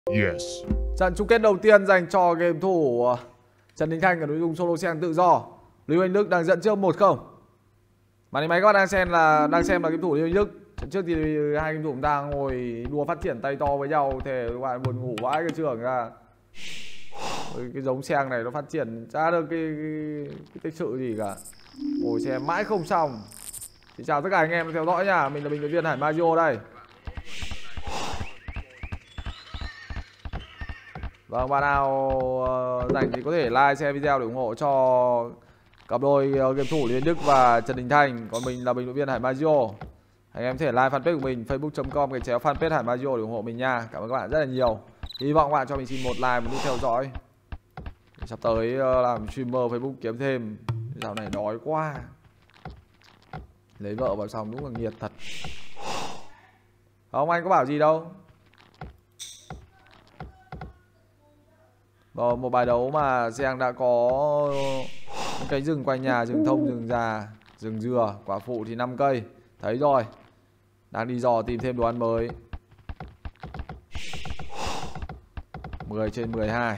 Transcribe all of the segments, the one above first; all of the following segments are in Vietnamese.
Yes. Trận chung kết đầu tiên dành cho game thủ Trần Đình Thanh ở nội dung solo sen tự do. Lưu Anh Đức đang dẫn trước 1-0. Màn hình máy các bạn đang xem là game thủ Lưu Anh Đức. Trận trước thì hai game thủ đang ngồi đua phát triển tay to với nhau, thì các bạn buồn ngủ vãi cái trường ra. Cái giống sen này nó phát triển chả được cái tích sự gì cả. Ngồi xem mãi không xong. Xin chào tất cả anh em theo dõi nha. Mình là bình luận viên Hải Mario đây. Vâng, bạn nào rảnh thì có thể like, share video để ủng hộ cho cặp đôi game thủ Lý Anh Đức và Trần Đình Thanh. Còn mình là bình luận viên Hải Mario. Anh em có thể like fanpage của mình facebook.com/fanpage Hải Mario để ủng hộ mình nha. Cảm ơn các bạn rất là nhiều. Hy vọng các bạn cho mình xin một like, một nút theo dõi. Sắp tới làm streamer Facebook kiếm thêm. Dạo này đói quá. Lấy vợ vào xong đúng là nghiệt thật. Không, anh có bảo gì đâu. Một bài đấu mà Giang đã có những cánh rừng quanh nhà, rừng thông, rừng già, rừng dừa, quả phụ thì 5 cây. Thấy rồi. Đang đi dò tìm thêm đồ ăn mới. 10/12.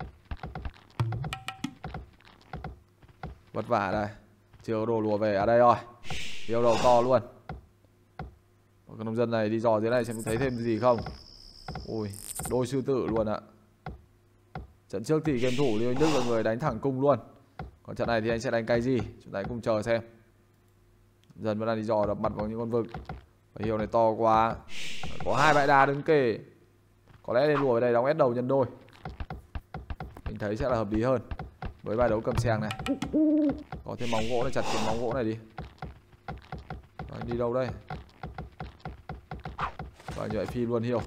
Vất vả đây. Chưa có đồ lùa về ở đây rồi. Yêu đầu to luôn. Con nông dân này đi dò dưới này xem thấy thêm gì không. Ui, đôi sư tử luôn ạ. Trận trước thì game thủ Lưu Anh Đức là người đánh thẳng cung luôn. Còn trận này thì anh sẽ đánh cái gì? Chúng ta hãy cùng chờ xem. Dần vẫn đang đi dò đập mặt vào những con vực. Và hiệu này to quá. Có 2 bãi đá đứng kề. Có lẽ lên lùa về đây đóng ép đầu nhân đôi. Mình thấy sẽ là hợp lý hơn với bài đấu cầm xèng này. Có thêm móng gỗ này, chặt cái móng gỗ này đi. Anh đi đâu đây? Và như vậy phi luôn hiệu.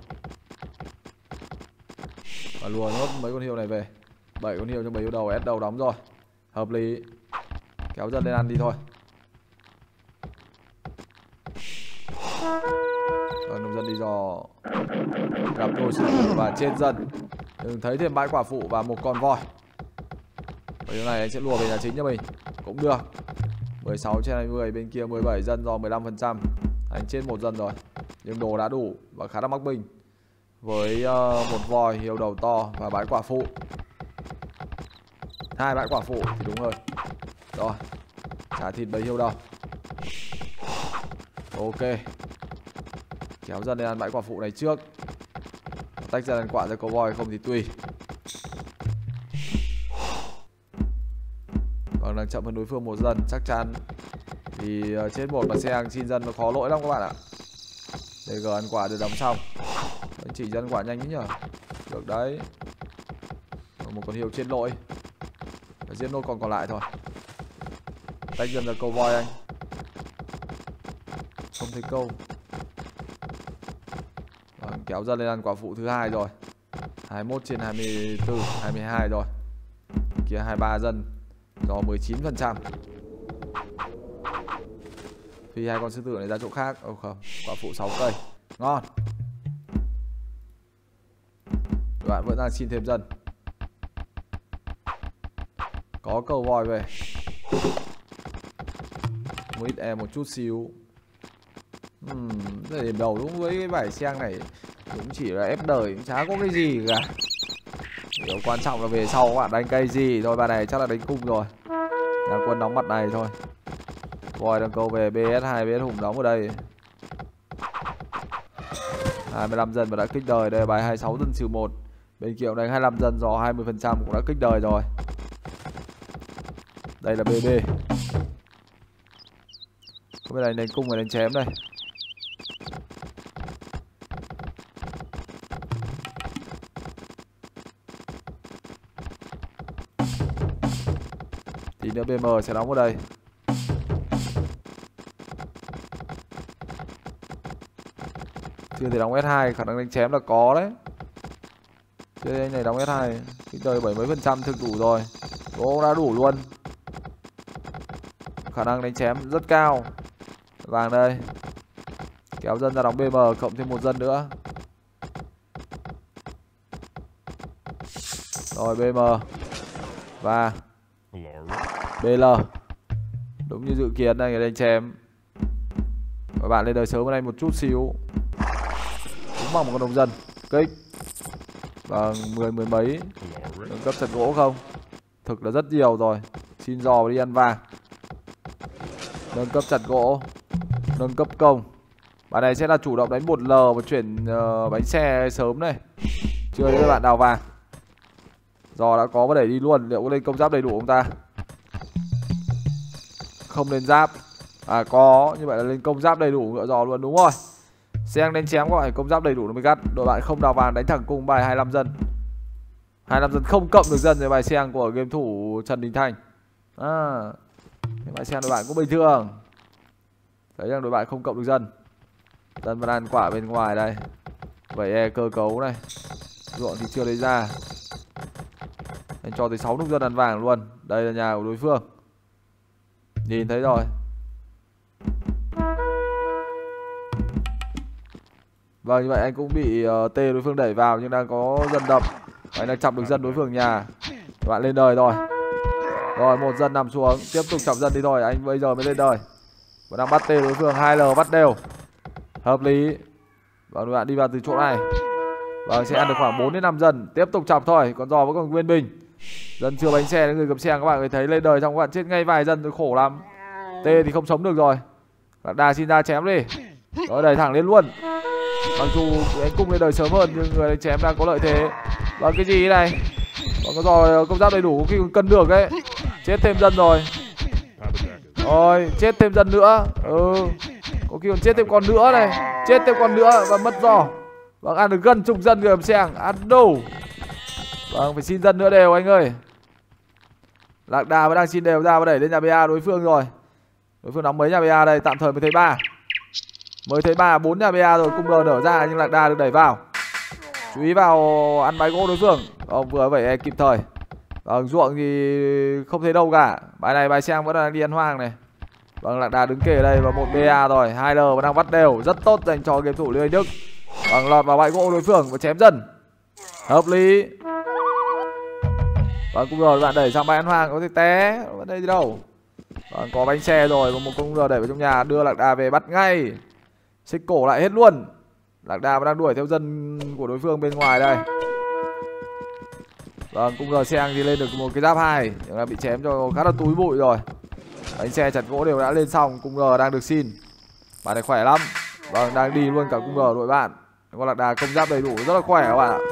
Và lùa nốt mấy con hiệu này về. 7 con hiệu cho 7 hiệu đầu, ép đầu đóng rồi. Hợp lý. Kéo dân lên ăn đi thôi. Rồi nông dân đi dò. Gặp đôi sư tử và trên dân. Đừng thấy thêm bãi quả phụ và một con voi. Và điều này anh sẽ lùa về nhà chính cho mình. Cũng được. 16/20. Bên kia 17 dân do 15%. Anh trên 1 dân rồi. Nhưng đồ đã đủ và khá là mắc bình. Với một voi hiệu đầu to và bãi quả phụ. 2 bãi quả phụ thì đúng hơn. Rồi. Trả thịt bầy hiệu đầu. Ok. Kéo dân lên ăn bãi quả phụ này trước. Tách ra ăn quả ra có voi không thì tùy. Còn đang chậm hơn đối phương 1 dân chắc chắn. Vì trên 1 mà xe hàng xin dân nó khó lỗi lắm các bạn ạ. DG ăn quả được đóng xong. Anh chỉ dân quả nhanh nhỉ. Được đấy. Một con hiệu trên lỗi. Phải giết nốt còn lại thôi. Tách dân ra câu voi anh. Không thấy câu. Kéo dân lên ăn quả phụ thứ 2 rồi. 21/24, 22 rồi. Kia 23 dân do 19%. Phi 2 con sư tử này ra chỗ khác. Không, quả phụ 6 cây. Ngon. Các bạn vẫn đang xin thêm dân. Có câu voi về. Một ít em một chút xíu. Điểm đầu đúng với cái vải xeng này cũng chỉ là ép đời, cũng chả có cái gì cả. Điều quan trọng là về sau các bạn đánh cây gì. Thôi bà này chắc là đánh cung rồi. Nhà quân đóng mặt này thôi. Voi đang câu về BS2, BS Hùng đóng ở đây. 25 dân và đã kích đời. Đây là bài 26 dân trừ 1. Bên kia đánh 25 dân do 20% cũng đã kích đời rồi. Đây là BB. Không biết là đánh cung hay đánh chém đây. Tí nữa BM sẽ đóng ở đây. Chưa thể đóng S2, khả năng đánh chém là có đấy. Chơi anh này đóng S2, cái đời 70 mấy % thực đủ rồi. Cũng đã đủ luôn. Khả năng đánh chém rất cao. Vàng đây. Kéo dân ra đóng BM cộng thêm 1 dân nữa. Rồi BM và BL. Đúng như dự kiến đây, đánh chém. Các bạn lên đời sớm ở đây một chút xíu. Đúng bằng một con nông dân. Kích. Vâng, mười mấy. Nâng cấp chặt gỗ không? Thực là rất nhiều rồi. Xin giò đi ăn vàng. Nâng cấp chặt gỗ. Nâng cấp công. Bạn này sẽ là chủ động đánh 1L và chuyển bánh xe sớm này. Chưa thấy các bạn đào vàng. Giò đã có và đẩy đi luôn. Liệu có lên công giáp đầy đủ không ta? Không lên giáp. À có, như vậy là lên công giáp đầy đủ ngựa giò luôn, đúng rồi. Xeng đánh chém gọi công giáp đầy đủ nó mới gắt. Đội bạn không đào vàng đánh thẳng cung bài 25 dân. 25 dân không cộng được dân với bài xeng của game thủ Trần Đình Thành. Bài xeng đội bạn cũng bình thường. Thấy rằng đội bạn không cộng được dân. Dân vẫn ăn quả bên ngoài đây. Vậy cơ cấu này. Ruộng thì chưa lấy ra. Anh cho tới 6 nông dân ăn vàng luôn. Đây là nhà của đối phương. Nhìn thấy rồi. Vâng, như vậy anh cũng bị T đối phương đẩy vào nhưng đang có dân đập. Anh đang chọc được dân đối phương nhà. Các bạn lên đời rồi. Rồi một dân nằm xuống. Tiếp tục chọc dân đi thôi. Anh bây giờ mới lên đời. Vẫn đang bắt T đối phương 2L bắt đều. Hợp lý. Vâng, các bạn đi vào từ chỗ này. Vâng, sẽ ăn được khoảng 4 đến 5 dân. Tiếp tục chọc thôi. Con giò vẫn còn nguyên bình. Dân chưa bánh xe, người cầm xe các bạn có thấy lên đời xong các bạn chết ngay vài dân tôi khổ lắm. T thì không sống được rồi. Lạc Đà xin ra chém đi. Rồi đẩy thẳng lên luôn. Mặc dù anh cung lên đời sớm hơn nhưng người đánh chém đang có lợi thế. Và cái gì này? Còn có giò công giáp đầy đủ khi còn cân được đấy. Chết thêm dân rồi. Rồi chết thêm dân nữa. Có khi còn chết thêm con nữa này. Chết thêm con nữa và mất giò. Vâng, ăn được gần chục dân người cầm xe. Ăn đủ. Vâng, phải xin dân nữa đều anh ơi. Lạc Đà vẫn đang xin đều ra và đẩy lên nhà BA đối phương rồi. Đối phương đóng mấy nhà BA đây, tạm thời mới thấy 3. Mới thấy 3, 4 nhà BA rồi, cung R nở ra nhưng Lạc Đà được đẩy vào. Chú ý vào ăn bãi gỗ đối phương. Vừa vậy kịp thời. Ruộng thì không thấy đâu cả. Bài này bài Sang vẫn đang đi ăn hoang này. Vâng, Lạc Đà đứng kề đây và một BA rồi. 2L vẫn đang bắt đều, rất tốt dành cho game thủ Lưu Anh Đức. Vâng, lọt vào bãi gỗ đối phương và chém dần. Hợp lý. Vâng, cung R bạn đẩy sang bãi ăn hoang có thể té. Vấn đề gì đâu. Vâng, có bánh xe rồi và một cung R đẩy vào trong nhà, đưa Lạc Đà về bắt ngay. Xích cổ lại hết luôn. Lạc Đà vẫn đang đuổi theo dân của đối phương bên ngoài đây. Vâng, cung R Sang thì lên được một cái giáp 2 nhưng là bị chém cho khá là túi bụi rồi. Bánh xe chặt gỗ đều đã lên xong. Cung R đang được xin. Bạn này khỏe lắm. Vâng, đang đi luôn cả cung R đội bạn. Con Lạc Đà công giáp đầy đủ rất là khỏe các bạn ạ.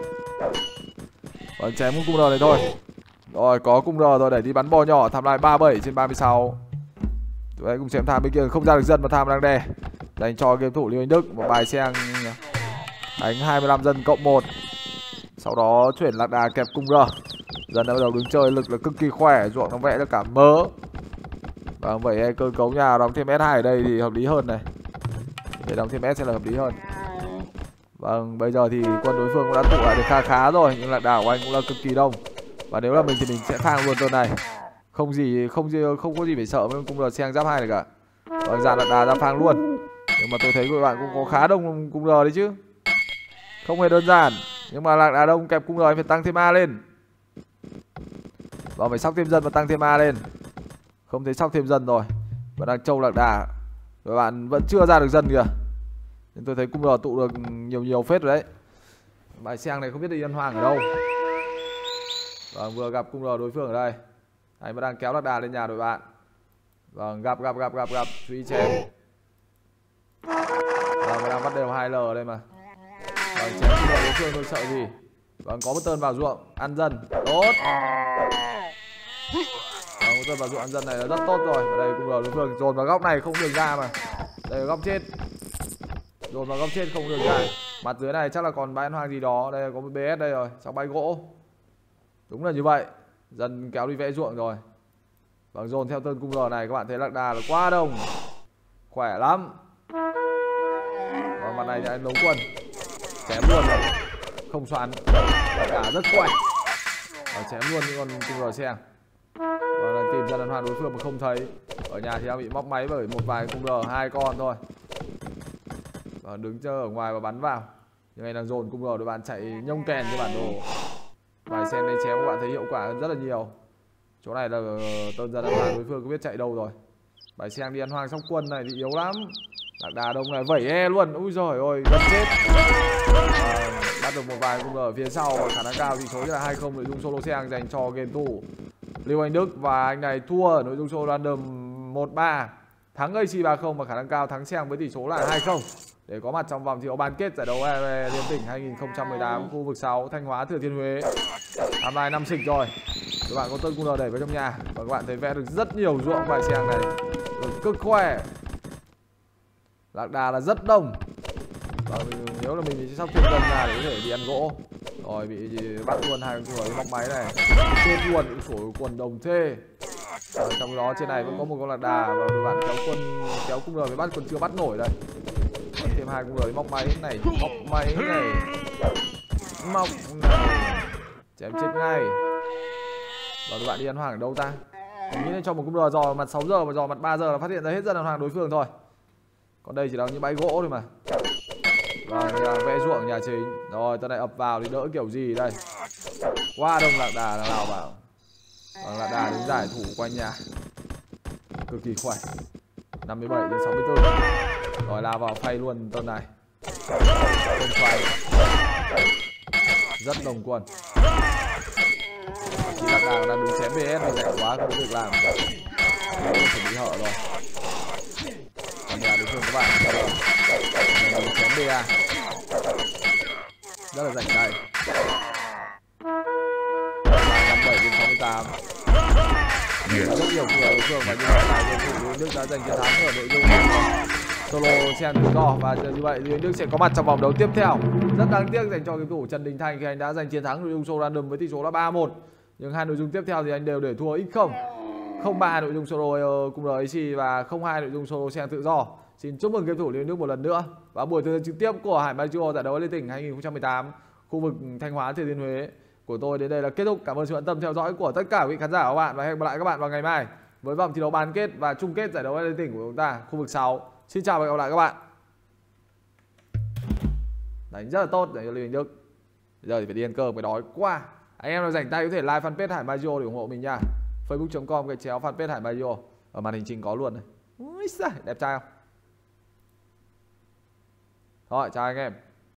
Vâng, chém cung R này thôi. Rồi, có cung R rồi, đẩy đi bắn bò nhỏ. Tham lai 37/36. Tụi em cùng chém tham bên kia không ra được dân mà tham đang đè. Dành cho game thủ Lưu Anh Đức. Một bài Sang đánh 25 dân cộng 1. Sau đó chuyển Lạc Đà kẹp cung R. Dân đã bắt đầu đứng chơi, lực là cực kỳ khỏe. Ruộng nó vẽ ra cả mớ. Vâng, vậy cơ cấu nhà đóng thêm S2 ở đây thì hợp lý hơn này. Để đóng thêm S sẽ là hợp lý hơn. Vâng, bây giờ thì quân đối phương cũng đã tụ lại được khá khá rồi. Nhưng Lạc Đà của anh cũng là cực kỳ đông. Và nếu là mình thì mình sẽ phang luôn tuần này. Không có gì phải sợ với cung R Sang giáp 2 này cả. Vâng, ra Lạc Đà ra phang luôn. Nhưng mà tôi thấy các bạn cũng có khá đông cung R đấy chứ. Không hề đơn giản. Nhưng mà Lạc Đà đông kẹp cung R phải tăng thêm A lên. Và phải sóc thêm dân và tăng thêm A lên. Không thấy sóc thêm dân rồi. Và đang trâu Lạc Đà. Các bạn vẫn chưa ra được dân kìa. Nhưng tôi thấy cung R tụ được nhiều phết rồi đấy. Bài Sang này không biết đi ăn hoang ở đâu. Vâng, vừa gặp cung R đối phương ở đây. Anh vẫn đang kéo Lạc Đà lên nhà đội bạn. Vâng, gặp. Chú ý chém. Vâng, vẫn đang bắt đều 2L ở đây mà. Vâng, chém cung R đối phương tôi sợ gì. Vâng, có một tơn vào ruộng. Ăn dân. Tốt. Vâng, một tơn vào ruộng ăn dân này là rất tốt rồi. Ở đây cung R đối phương dồn vào góc này không được ra mà. Đây là góc chết. Dồn vào góc chết không được ra. Mặt dưới này chắc là còn bãi ăn hoang gì đó. Đây là có một BS đây rồi. Xong bãi gỗ. Đúng là như vậy. Dân kéo đi vẽ ruộng rồi. Vâng, dồn theo tơn cung R này các bạn thấy Lạc Đà là quá đông. Khỏe lắm. Vâng, mặt này thì anh đấu quân. Chém luôn rồi. Không xoắn. Lạc Đà rất khỏe. Vâng, chém luôn những con cung R Sang. Vâng, đang tìm dân ăn hoang đối phương mà không thấy. Ở nhà thì đang bị móc máy bởi một vài cung R 2 con thôi. Vâng, đứng chơi ở ngoài và bắn vào. Nhưng anh đang dồn cung R đội bạn chạy nhông kèn cho bản đồ. Bài Sen đây chém các bạn thấy hiệu quả hơn rất là nhiều. Chỗ này là tơn dân ăn hoang đối phương có biết chạy đâu rồi. Bài Sen đi ăn hoang sóc quân này thì yếu lắm. Lạc Đà đông này vẩy luôn. Ui giời ơi, gần chết. bắt được một vài cung ở phía sau và khả năng cao tỷ số là 2-0 nội dung solo xe dành cho game thủ Lưu Anh Đức, và anh này thua ở nội dung solo random 1-3, thắng AC 3-0 và khả năng cao thắng Seng với tỷ số là 2-0 để có mặt trong vòng thi đấu bán kết giải đấu Liên tỉnh 2018 khu vực 6 Thanh Hóa Thừa Thiên Huế. Năm nay 5 xịch rồi. Các bạn có tên cung đẩy vào trong nhà và các bạn thấy vẽ được rất nhiều ruộng vài Seng này, cực khỏe. Lạc đà là rất đông. Và nếu là mình sắp thêm gần ra để có thể đi ăn gỗ. Rồi bị bắt luôn hai người móc máy này. Chết luôn, sổ quần đồng thê. Trong đó trên này vẫn có một con lạc đà và đội bạn kéo cung mới bắt, còn chưa bắt nổi đây. Còn thêm hai cung người móc máy này, móc máy này. Móc này. Chém chết ngay. Và đội bạn đi ăn hoàng ở đâu ta? Mình nghĩ là cho một cung đờ dò mặt 6 giờ và dò mặt 3 giờ là phát hiện ra hết dân ăn hoàng đối phương thôi. Còn đây chỉ là những bãi gỗ thôi mà. Và vẽ ruộng nhà chính. Rồi tao này ập vào thì đỡ kiểu gì đây. Quá đông lạc đà nào vào. Lạc đà đứng giải thủ quanh nhà. Cực kỳ khỏe. 57 đến 64. Rồi lao vào phay luôn tên này. Tên xoay. Rất đồng quân. Chỉ lạc đà đang đứng chém VS và rẻ quá không có việc làm. Chuẩn bị hở rồi. Còn nhà đối phương các bạn. Mình chém BA. Rất là rảnh tay. 57 đến 68. Rất nhiều cửa đối phương và như vậy là game thủ Lưu Anh Đức đã giành chiến thắng ở nội dung solo Seng tự do, và như vậy Lưu Anh Đức sẽ có mặt trong vòng đấu tiếp theo. Rất đáng tiếc dành cho game thủ Trần Đình Thành khi anh đã giành chiến thắng nội dung solo random với tỷ số là 3-1. Nhưng hai nội dung tiếp theo thì anh đều để thua X0. 0-3 nội dung solo cung RAC và 0-2 nội dung solo Seng tự do. Xin chúc mừng game thủ Lưu Anh Đức một lần nữa. Và buổi tư vấn trực tiếp của Hải Maggio giải đấu Liên tỉnh 2018 khu vực Thanh Hóa Thừa Thiên Huế của tôi đến đây là kết thúc. Cảm ơn sự quan tâm theo dõi của tất cả quý khán giả của các bạn và hẹn gặp lại các bạn vào ngày mai với vòng thi đấu bán kết và chung kết giải đấu Liên tỉnh của chúng ta khu vực 6. Xin chào và hẹn gặp lại các bạn. Đánh rất là tốt để cho Lưu Anh Đức. Giờ thì phải đi ăn cơm, phải đói quá. Anh em nào rảnh tay có thể like fanpage Hải Maggio để ủng hộ mình nha. Facebook.com/fanpage Hải Maggio. Ở màn hình chính có luôn này. Ui giời, đẹp trai không? Rồi, chào anh em.